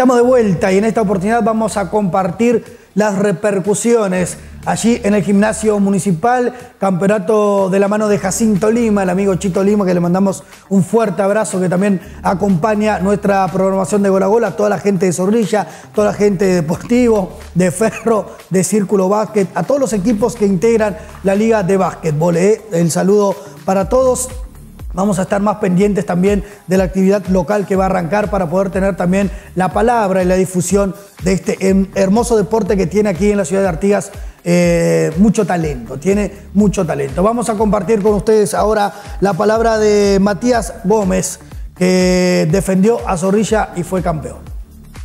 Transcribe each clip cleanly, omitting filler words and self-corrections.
Estamos de vuelta y en esta oportunidad vamos a compartir las repercusiones allí en el gimnasio municipal, campeonato de la mano de Jacinto Lima, el amigo Chito Lima, que le mandamos un fuerte abrazo, que también acompaña nuestra programación de Gol a Gol, a toda la gente de Zorrilla, toda la gente de Deportivo, de Ferro, de Círculo Básquet, a todos los equipos que integran la Liga de Básquetbol. El saludo para todos. Vamos a estar más pendientes también de la actividad local que va a arrancar para poder tener también la palabra y la difusión de este hermoso deporte que tiene aquí en la ciudad de Artigas mucho talento, tiene mucho talento. Vamos a compartir con ustedes ahora la palabra de Matías Gómez, que defendió a Zorrilla y fue campeón.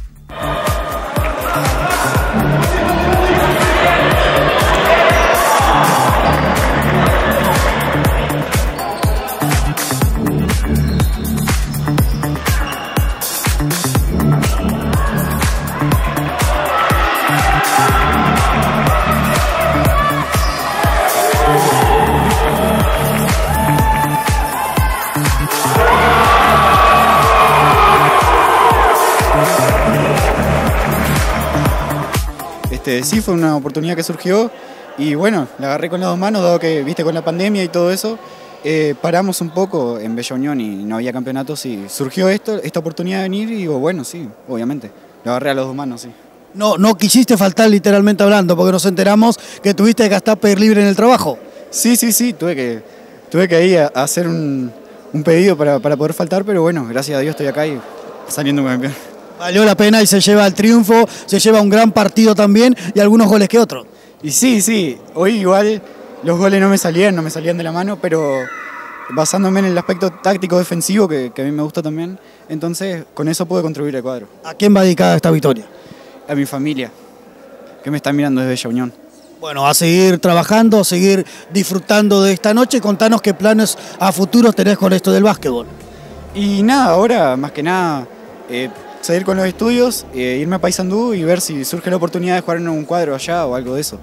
Sí, fue una oportunidad que surgió y bueno, la agarré con las dos manos, dado que, viste, con la pandemia y todo eso, paramos un poco en Bella Unión y no había campeonatos y surgió esta oportunidad de venir y digo, bueno, sí, obviamente, la agarré a las dos manos, sí. No quisiste faltar literalmente hablando, porque nos enteramos que tuviste que gastar pedir libre en el trabajo. Sí, tuve que ir a hacer un pedido para poder faltar, pero bueno, gracias a Dios estoy acá y saliendo campeón. Valió la pena y se lleva el triunfo, se lleva un gran partido también y algunos goles que otros. Y sí, hoy igual los goles no me salían de la mano, pero basándome en el aspecto táctico defensivo, que a mí me gusta también, entonces con eso pude contribuir al cuadro. ¿A quién va dedicada esta victoria? A mi familia, que me está mirando desde Bella Unión. Bueno, a seguir trabajando, a seguir disfrutando de esta noche. Contanos qué planes a futuro tenés con esto del básquetbol. Y nada, ahora más que nada seguir con los estudios, irme a Paysandú y ver si surge la oportunidad de jugar en un cuadro allá o algo de eso.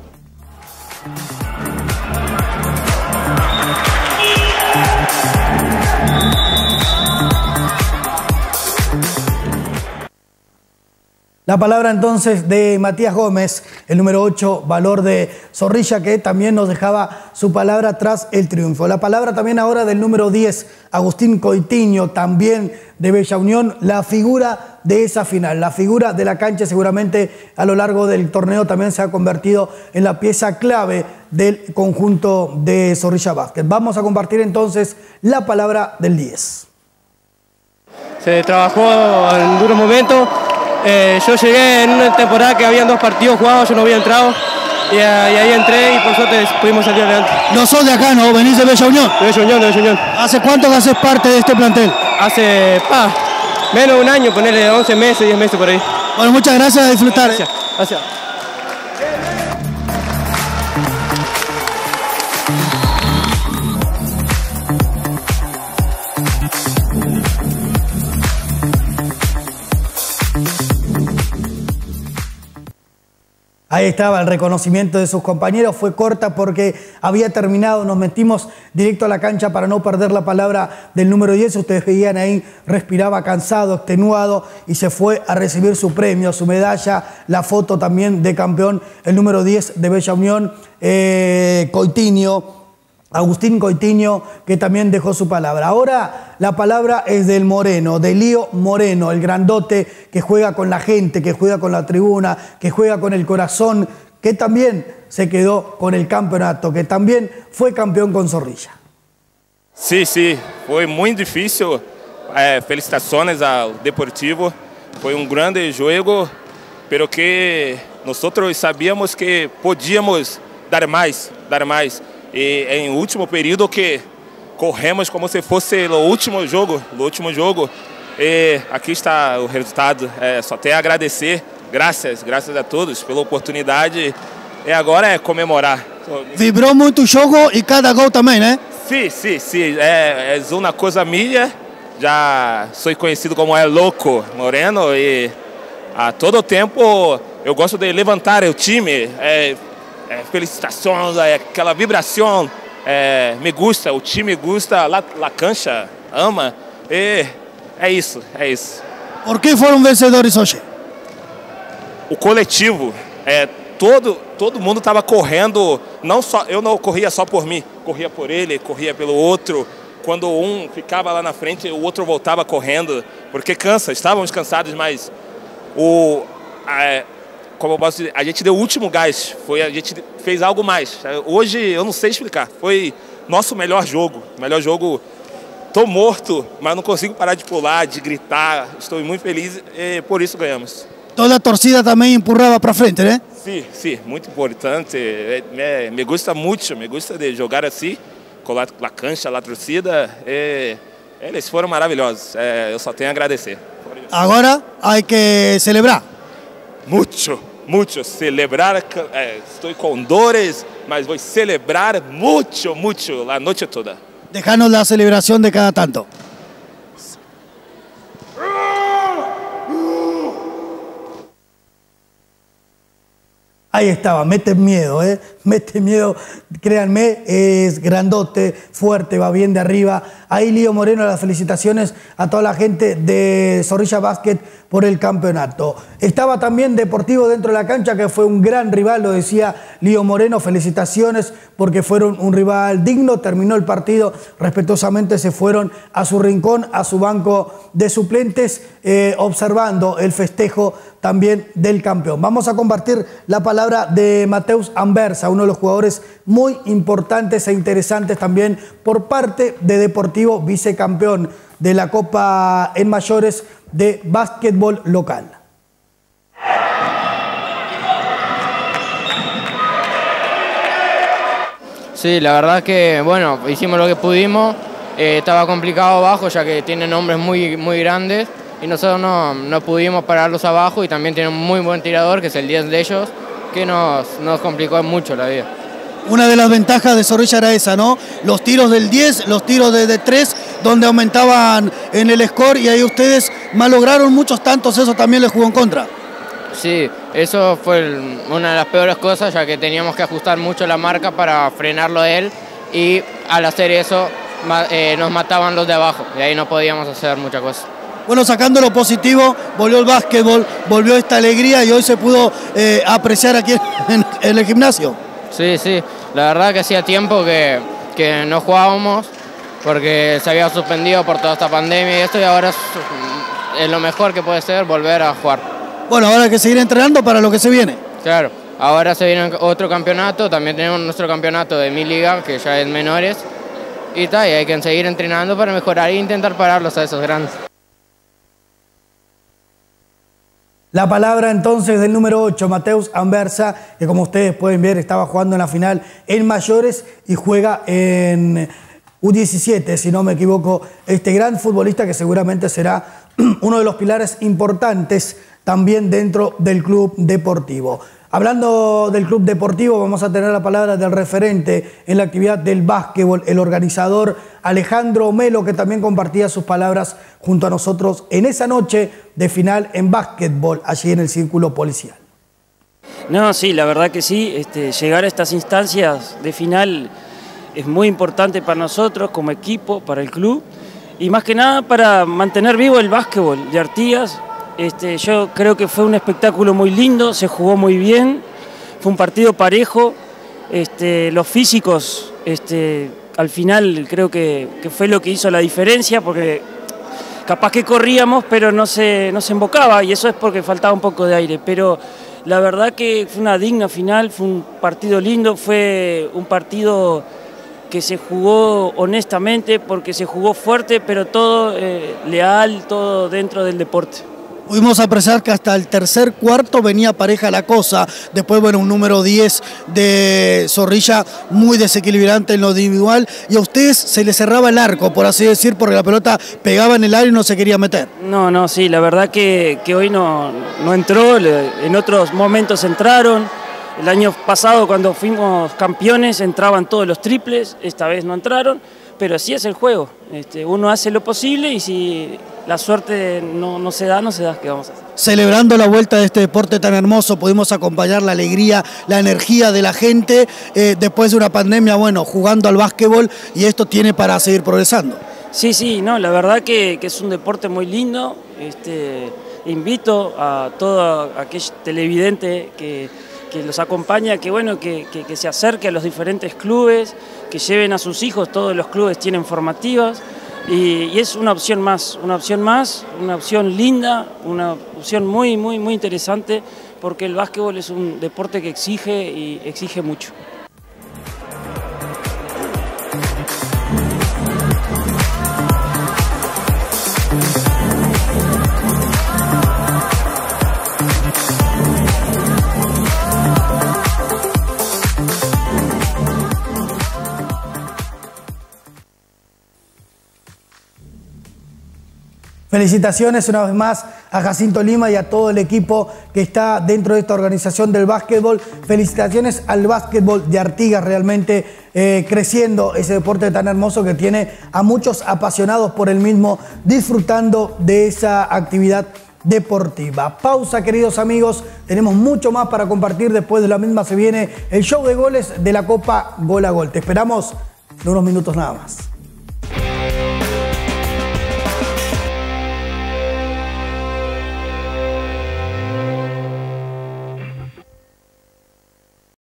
La palabra entonces de Matías Gómez, el número 8, valor de Zorrilla, que también nos dejaba su palabra tras el triunfo. La palabra también ahora del número 10, Agustín Coitiño, también de Bella Unión, la figura de esa final, la figura de la cancha. Seguramente a lo largo del torneo también se ha convertido en la pieza clave del conjunto de Zorrilla Básquet. Vamos a compartir entonces la palabra del 10. Se trabajó en duros momentos. Yo llegué en una temporada que habían 2 partidos jugados, yo no había entrado y ahí entré y por suerte pudimos salir adelante. No sos de acá, ¿no? ¿Venís de Bella Unión? De Bella Unión. ¿Hace cuánto que haces parte de este plantel? Hace menos de un año, ponerle 11 meses, 10 meses por ahí. Bueno, muchas gracias, a disfrutar. Gracias. Ahí estaba el reconocimiento de sus compañeros, fue corta porque había terminado, nos metimos directo a la cancha para no perder la palabra del número 10, ustedes veían ahí, respiraba cansado, extenuado y se fue a recibir su premio, su medalla, la foto también de campeón, el número 10 de Bella Unión, Coitiño. Agustín Coitiño, que también dejó su palabra. Ahora la palabra es del Moreno, de Lío Moreno, el grandote que juega con la gente, que juega con la tribuna, que juega con el corazón, que también se quedó con el campeonato, que también fue campeón con Zorrilla. Sí, fue muy difícil. Felicitaciones al Deportivo. Fue un grande juego, pero que nosotros sabíamos que podíamos dar más. E em último período que corremos como se fosse o último jogo, E aqui está o resultado. Só tenho a agradecer, graças a todos pela oportunidade. E agora é comemorar. Vibrou muito o jogo e cada gol também, né? Sim. É uma coisa minha. Já sou conhecido como Louco Moreno e a todo tempo eu gosto de levantar o time. Felicitações, aquela vibração, me gusta, o time gusta, la cancha ama, é isso. ¿Por qué fueron vencedores hoy? o coletivo, todo mundo estava correndo, eu não corria só por mim, corria por ele, corria pelo outro. Quando um ficava lá na frente, o outro voltava correndo, porque cansa, estávamos cansados, mas como eu posso dizer, a gente deu o último gás, a gente fez algo mais. Hoje eu não sei explicar, foi nosso melhor jogo. Estou morto, mas não consigo parar de pular, de gritar, estou muito feliz e por isso ganhamos. Toda a torcida também empurrava para frente, né? Sí, muito importante, me gusta mucho, me gusta de jogar assim, com a cancha, a torcida, eles foram maravilhosos, eu só tenho a agradecer. Agora há que celebrar. Mucho, celebrar, estou com dores, mas vou celebrar mucho, a noite toda. Dejanos la celebración de cada tanto. Ahí estaba, mete miedo, mete miedo, créanme, es grandote, fuerte, va bien de arriba. Ahí Lío Moreno, las felicitaciones a toda la gente de Zorrilla Basket por el campeonato. Estaba también Deportivo dentro de la cancha, que fue un gran rival, lo decía Lío Moreno, felicitaciones porque fueron un rival digno, terminó el partido, respetuosamente se fueron a su rincón, a su banco de suplentes, observando el festejo también del campeón. Vamos a compartir la palabra de Mateus Anversa, uno de los jugadores muy importantes e interesantes también por parte de Deportivo, vicecampeón de la Copa en mayores de básquetbol local. Sí, la verdad que, bueno, hicimos lo que pudimos, estaba complicado abajo ya que tienen nombres muy grandes y nosotros no pudimos pararlos abajo y también tienen un muy buen tirador, que es el 10 de ellos, que nos complicó mucho la vida. Una de las ventajas de Zorrilla era esa, ¿no? Los tiros del 10, los tiros de 3, donde aumentaban en el score y ahí ustedes malograron muchos tantos, eso también les jugó en contra. Sí, eso fue una de las peores cosas, ya que teníamos que ajustar mucho la marca para frenarlo a él y al hacer eso nos mataban los de abajo y ahí no podíamos hacer muchas cosas. Bueno, sacando lo positivo, volvió el básquetbol, volvió esta alegría y hoy se pudo apreciar aquí en el gimnasio. Sí, la verdad que hacía tiempo que no jugábamos porque se había suspendido por toda esta pandemia y esto, y ahora es lo mejor que puede ser volver a jugar. Bueno, ahora hay que seguir entrenando para lo que se viene. Claro, ahora se viene otro campeonato, también tenemos nuestro campeonato de mi liga, que ya es menores, y hay que seguir entrenando para mejorar e intentar pararlos a esos grandes. La palabra entonces del número 8, Mateus Anversa, que como ustedes pueden ver estaba jugando en la final en mayores y juega en U17, si no me equivoco, este gran futbolista que seguramente será uno de los pilares importantes también dentro del club deportivo. Hablando del club deportivo, vamos a tener la palabra del referente en la actividad del básquetbol, el organizador Alejandro Melo, que también compartía sus palabras junto a nosotros en esa noche de final en básquetbol, allí en el Círculo Policial. No, sí, la verdad que sí, llegar a estas instancias de final es muy importante para nosotros como equipo, para el club, y más que nada para mantener vivo el básquetbol de Artigas. Yo creo que fue un espectáculo muy lindo, se jugó muy bien, fue un partido parejo, los físicos al final creo que fue lo que hizo la diferencia, porque capaz que corríamos pero no se embocaba y eso es porque faltaba un poco de aire, pero la verdad que fue una digna final, fue un partido lindo, fue un partido que se jugó honestamente porque se jugó fuerte, pero todo leal, todo dentro del deporte. Pudimos apreciar que hasta el tercer cuarto venía pareja la cosa. Después, bueno, un número 10 de Zorrilla muy desequilibrante en lo individual. Y a ustedes se les cerraba el arco, por así decir, porque la pelota pegaba en el aire y no se quería meter. No, sí, la verdad que hoy no entró. En otros momentos entraron. El año pasado, cuando fuimos campeones, entraban todos los triples. Esta vez no entraron. Pero así es el juego. Uno hace lo posible y si la suerte no se da, ¿qué vamos a hacer? Celebrando la vuelta de este deporte tan hermoso, pudimos acompañar la alegría, la energía de la gente después de una pandemia, bueno, jugando al básquetbol, y esto tiene para seguir progresando. Sí, no, la verdad que es un deporte muy lindo, invito a todo aquel televidente que los acompaña, que bueno, que se acerque a los diferentes clubes, que lleven a sus hijos, todos los clubes tienen formativas, y es una opción más, una opción linda, una opción muy interesante, porque el básquetbol es un deporte que exige y exige mucho. Felicitaciones una vez más a Jacinto Lima y a todo el equipo que está dentro de esta organización del básquetbol. Felicitaciones al básquetbol de Artigas, realmente creciendo ese deporte tan hermoso que tiene a muchos apasionados por el mismo, disfrutando de esa actividad deportiva. Pausa, queridos amigos, tenemos mucho más para compartir. Después de la misma se viene el show de goles de la Copa Gol a Gol. Te esperamos en unos minutos nada más.